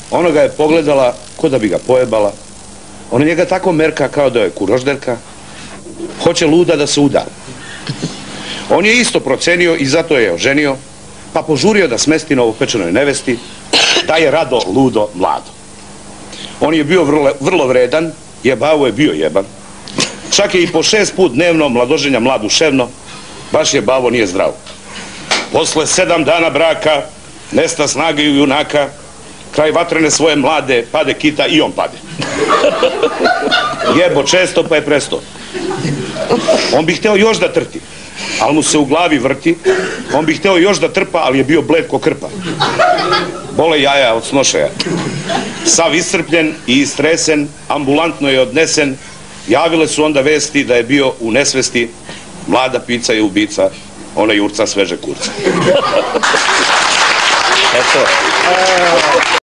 Ona ga je pogledala ko da bi ga pojebala. Ona njega tako merka kao da je kurožderka. Hoće luda da se uda. On je isto procenio i zato je oženio, pa požurio da smesti novopečenoj nevesti da je rado, ludo, mlado. On je bio vrlo vredan, jebavo je bio jeban. Čak je i po 6 put dnevno mladoženja mladuševno, baš jebavo nije zdravo. Posle 7 dana braka, nesta snage i junaka, kraj vatrene svoje mlade, pade kita i on pade. Jebo često pa je presto. On bi hteo još da trti, ali mu se u glavi vrti. On bi hteo još da trpa, ali je bio bled ko krpa. Bole jaja od snošaja. Sav iscrpljen i istresen, ambulantno je odnesen. Javile su onda vesti da je bio u nesvesti. Mlada pica je ubica, ona jurca sveže kurca. Eto.